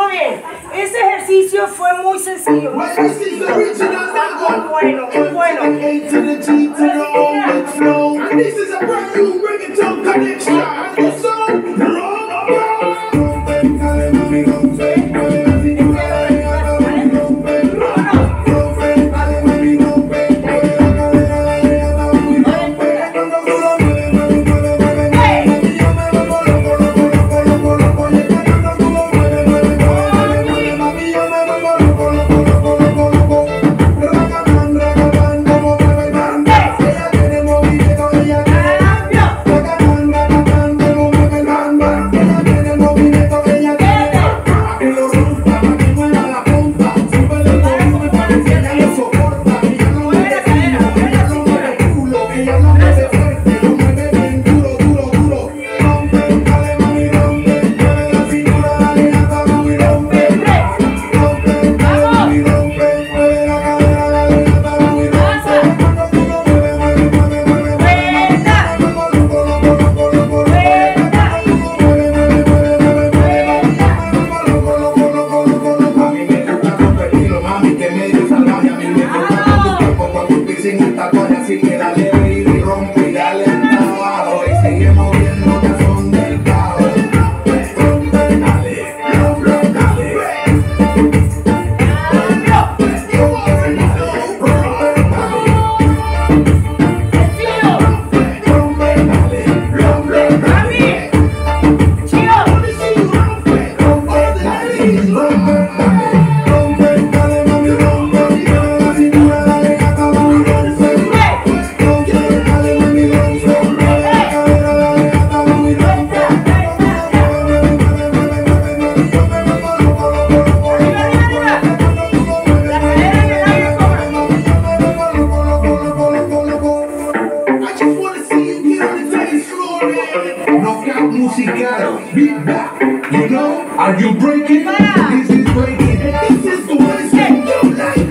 Muy bien. Ese ejercicio fue muy sencillo. Muy sencillo. Muy bueno, muy bueno. This is a brand new reggaeton connection. Así que dale, baby, rompe y dale trabajo y sigue moviendo que son del caos. Rompe, dale, rompe, dale. Knockout musical, beat back, you know, are you breaking? This is breaking, this is the way you like.